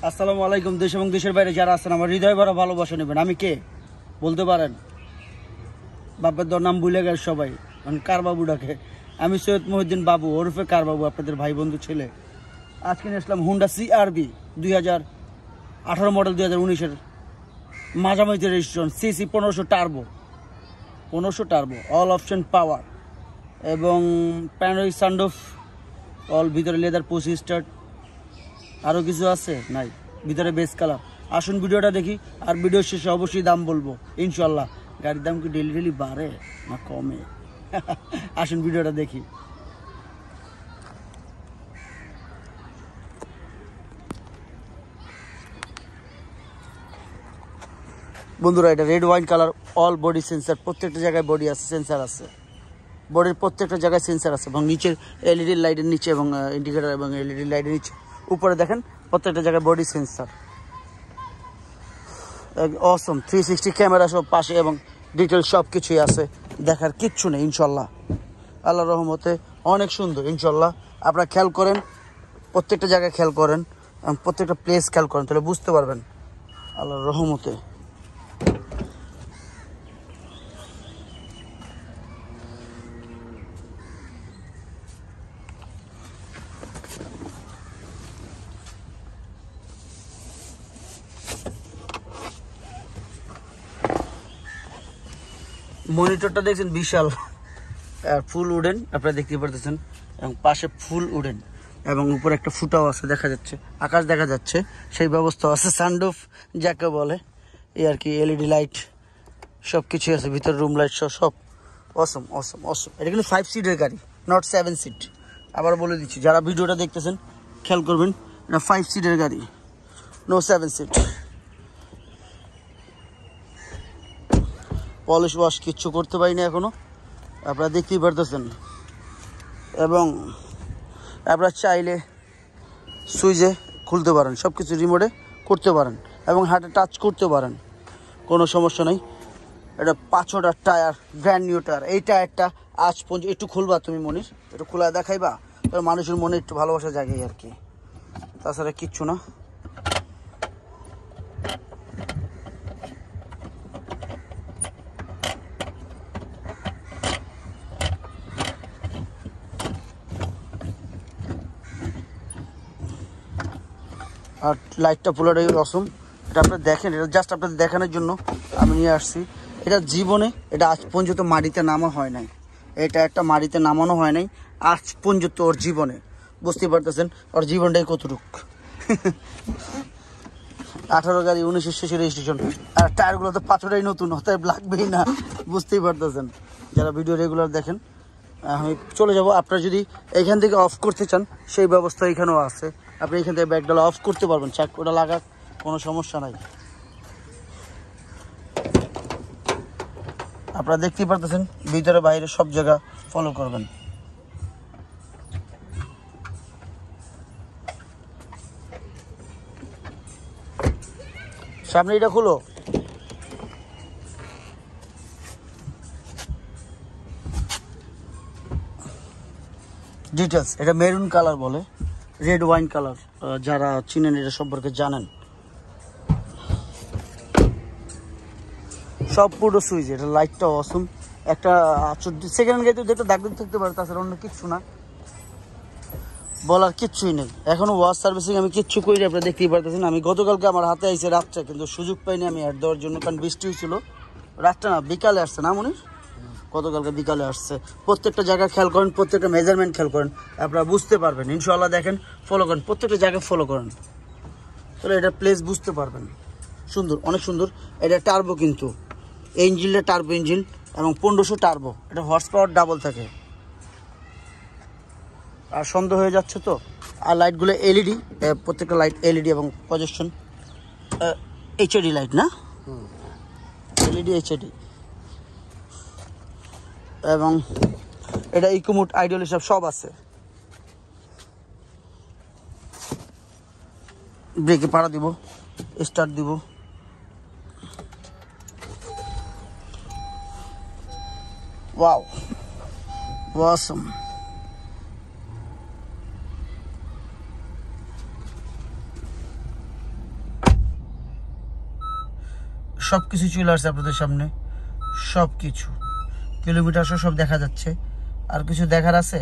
আসসালামু আলাইকুম। দেশ এবং দেশের বাইরে যারা আছেন আমার হৃদয় ভরা ভালোবাসা নেবেন। আমি কে বলতে পারেন? বাপের তোর নাম ভুলে গেছে সবাই, কার বাবু ডাকে। আমি সৈয়দ মহিউদ্দিন বাবু ওরফে কার বাবু, আপনাদের ভাই বন্ধু ছেলে। আজকে নিয়ে আসলাম হুন্ডা CR-V 2018 মডেল, 2019-এর মাঝামাঝি registration, CC 1500 turbo, all option power এবং প্যানোরিক সানরুফ, অল ভিতরে লেদার পুশ স্টার্ট। আরও কিছু আছে নাই, ভিতরে বেস কালার। আসুন ভিডিওটা দেখি, আর ভিডিও শেষে অবশ্যই দাম বলবো ইনশাল্লাহ। গাড়ির দাম কি ডেলি ডেলি বাড়ে না কমে? আসুন ভিডিওটা দেখি। বন্ধুরা, এটা red wine colour, all body sensor, প্রত্যেকটা জায়গায় বডি আছে, সেন্সার আছে, বডির প্রত্যেকটা জায়গায় সেন্সার আছে। এবং নিচের এলইডি লাইটের নিচে এবং ইন্ডিকেটার এবং এলইডি লাইটের নিচে উপরে দেখেন প্রত্যেকটা জায়গায় বডি সেন্সার। অসম 360 ক্যামেরা সব পাশে এবং ডিটেল সব কিছুই আছে, দেখার কিচ্ছু নেই ইনশাল্লাহ। আল্লাহর রহমতে অনেক সুন্দর ইনশাল্লাহ। আপনারা খেয়াল করেন, প্রত্যেকটা জায়গায় খেয়াল করেন এবং প্রত্যেকটা প্লেস খেয়াল করেন, তাহলে বুঝতে পারবেন আল্লাহর রহমতে। মনিটরটা দেখছেন বিশাল, আর ফুল উডেন আপনারা দেখতে পারতেছেন, এবং পাশে ফুল উডেন এবং উপরে একটা ফুটাও আছে, দেখা যাচ্ছে আকাশ দেখা যাচ্ছে, সেই ব্যবস্থা আছে। সানরুফ যাকে বলে এই আর কি, এলইডি লাইট সব কিছুই আছে, ভিতরে রুম লাইট সব অসম অসম অসম। এটা কিন্তু 5 সিটের গাড়ি, নট 7 সিট। আবার বলে দিচ্ছি, যারা ভিডিওটা দেখতেছেন খেয়াল করবেন, এটা 5 সিটের গাড়ি, নো 7 সিট। পলিশ ওয়াশ কিচ্ছু করতে পারিনি এখনো, আপনারা দেখতেই পারতেছেন। এবং আপনারা চাইলে সুইচে খুলতে পারেন, সব কিছু রিমোটে করতে পারেন এবং হাতে টাচ করতে পারেন, কোনো সমস্যা নেই। এটা 5টা টায়ার, ব্র্যান্ড নিউ টায়ার। এই টায়ারটা আজ পর্যন্ত একটু খুলবা তুমি মনির, একটু খোলা দেখাইবা, তবে মানুষের মনে একটু ভালোবাসা জাগে আর কি, তাছাড়া কিচ্ছু না। আর লাইটটা পুরোটাই অসম। এটা আপনারা দেখেন, এটা জাস্ট আপনাদের দেখানোর জন্য আমি নিয়ে আসছি। এটা জীবনে, এটা আজ পর্যন্ত মাটিতে নামা হয় নাই, এটা একটা মাটিতে নামানো হয় নাই আজ পর্যন্ত ওর জীবনে। বুঝতেই পারতেছেন ওর জীবনটাই কতটুক। 18 গাড়ি, 19-এর শেষে রেজিস্ট্রেশন, আর টায়ারগুলো তো 5টাই নতুন, অতএব লাগবেই না। বুঝতেই পারতেছেন যারা ভিডিও রেগুলার দেখেন। আমি চলে যাব, আপনারা যদি এইখান থেকে অফ করতে চান সেই ব্যবস্থা এখানেও আছে, আপনি এখান থেকে ব্যাগডালা অফ করতে পারবেন, চাক ওটা লাগাক, কোনো সমস্যা নাই। আপনারা দেখতেই পারতেছেন ভিতরে বাইরে সব জায়গা ফলো করবেন। সামনে এটা খুলো। ডিটেলস, এটা মেরুন কালার বলে, রেড ওয়াইন কালার, যারা চিনেন এটা সম্পর্কে জানেন। সব পুরো সুইচ, এটা লাইটটা অসম। একটা সেকেন্ড গাড়িতে যেটা দাগ থাকতে পারে, তাছাড়া অন্য কিচ্ছু না, বলার কিচ্ছুই নেই। এখনো ওয়াশ সার্ভিসিং আমি কিচ্ছু করি, আপনারা দেখতেই পারতেছেন। আমি গতকালকে আমার হাতে আইসে রাতটা, কিন্তু সুযোগ পাইনি আমি অ্যাড দেওয়ার জন্য, কারণ বৃষ্টি হয়েছিল। রাতটা না, বিকালে আসছে না মনির, গতকালকে বিকালে আসছে। প্রত্যেকটা জায়গা খেয়াল করেন, প্রত্যেকটা মেজারমেন্ট খেয়াল করেন, আপনারা বুঝতে পারবেন ইনশাল্লাহ। দেখেন, ফলো করেন, প্রত্যেকটা জায়গায় ফলো করেন, তাহলে এটা প্লেস বুঝতে পারবেন। সুন্দর, অনেক সুন্দর। এটা টার্বো, কিন্তু এই ইঞ্জিনটা টার্বো ইঞ্জিন এবং 1500 টার্বো। এটা হর্স পাওয়ার ডাবল থাকে। আর সন্দেহ হয়ে যাচ্ছে তো। আর লাইটগুলো এলইডি, প্রত্যেকটা লাইট এলইডি এবং প্রজেকশন এইচডি লাইট, না এলইডি এইচডি। এবং এটা ইকোমোড আইডিয়াল সব আছে। ব্রেকে পাড়া দিব, স্টার্ট দিব। Wow, awesome. সব কিছু চলে আসছে আপনাদের সামনে, সব কিছু কিলোমিটার সব দেখা যাচ্ছে। আর কিছু দেখার আছে,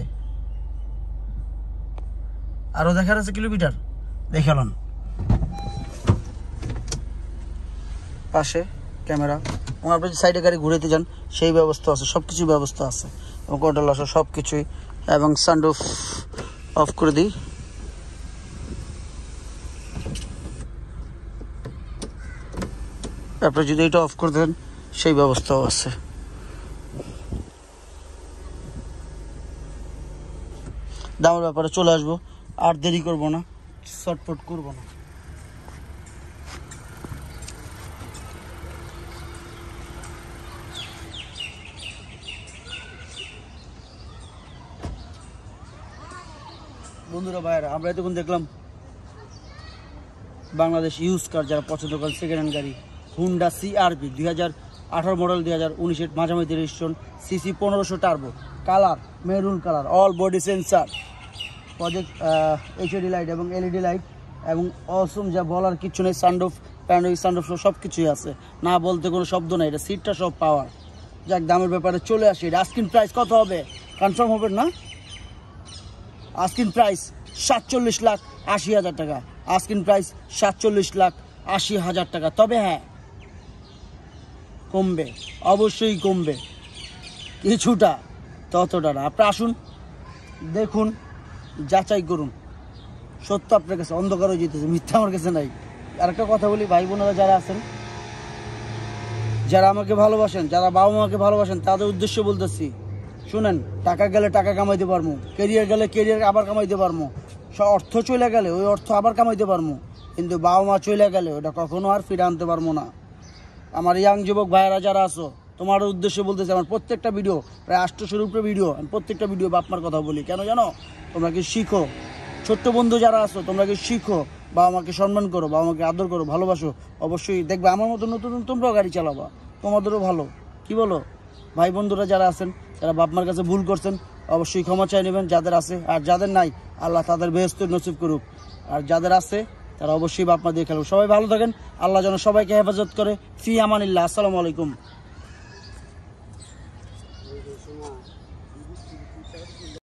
আরো দেখার আছে কিলোমিটার দেখালাম। পাশে ক্যামেরা, এবং আপনি সাইডে গাড়ি ঘুরেতে যান সেই ব্যবস্থা আছে, সব কিছু ব্যবস্থা আছে, এবং কন্ট্রোল আছে সব কিছুই। এবং সানরুফ অফ করে দিই, আপনি যদি এটা অফ করে দেন সেই ব্যবস্থাও আছে। দামের ব্যাপারে চলে আসবো, আর দেরি করবো না, শর্টপট করবো না। বন্ধুরা ভাইয়েরা, আমরা এতক্ষণ দেখলাম বাংলাদেশ ইউজ কার যারা পছন্দ করেন সেকেন্ড হ্যান্ড গাড়ি, হুন্ডা CR-V 2018 মডেল, 2019 মাঝামাঝি registration, CC 1500 turbo, colour maroon colour, all body sensor, project HUD light এবং LED লাইট, এবং অসম যা বলার কিছু নেই, সানরুফ প্যানোরামিক সানরুফ সব কিছুই আছে, না বলতে কোনো শব্দ নেই। এটা সিটটা সব পাওয়ার। যাক, দামের ব্যাপারে চলে আসি। এটা আস্কিং প্রাইস কত হবে কনফার্ম হবে না? আস্কিং প্রাইস 47,80,000 টাকা। আস্কিং প্রাইস 47,80,000 টাকা। তবে হ্যাঁ, কমবে, অবশ্যই কমবে, কিছুটা, ততটা না। আপনি আসুন, দেখুন, যাচাই করুন। সত্য আপনার কাছে, অন্ধকারও জিতেছে, মিথ্যা আমার কাছে নাই। আর একটা কথা বলি, ভাই বোনেরা যারা আছেন, যারা আমাকে ভালোবাসেন, যারা বাবা মাকে ভালোবাসেন, তাদের উদ্দেশ্য বলতেছি, শুনেন, টাকা গেলে টাকা কামাইতে পারবো, কেরিয়ার গেলে কেরিয়ার আবার কামাইতে পারবো, অর্থ চলে গেলে ওই অর্থ আবার কামাইতে পারবো, কিন্তু বাবা মা চলে গেলে ওটা কখনো আর ফিরে আনতে পারবো না। আমার ইয়াং যুবক ভাইয়েরা যারা আছো, তোমার উদ্দেশ্যে বলতেছি, আমার প্রত্যেকটা ভিডিও, প্রায় 800 উপরে ভিডিও, আমি প্রত্যেকটা ভিডিও বাপ মার কথা বলি। কেন জানো? তোমরা কি শিখো, ছোট্ট বন্ধু যারা আছো, তোমরা কি শিখো, বাবা মাকে সম্মান করো, বাবা মাকে আদর করো, ভালোবাসো। অবশ্যই দেখবে আমার মতো নতুন নতুন তোমরাও গাড়ি চালাবা, তোমাদেরও ভালো। কি বলো? ভাই বন্ধুরা যারা আছেন, যারা বাপ মার কাছে ভুল করছেন, অবশ্যই ক্ষমা চাই নেবেন যাদের আছে, আর যাদের নাই আল্লাহ তাদের বেহেশত নসিব করুক। আর যাদের আছে তারা অবশ্যই বাপ মা দিয়ে খেলুক। সবাই ভালো থাকেন, আল্লাহ যেন সবাইকে হেফাজত করে। ফি আমানিল্লাহ। আসসালামু আলাইকুম।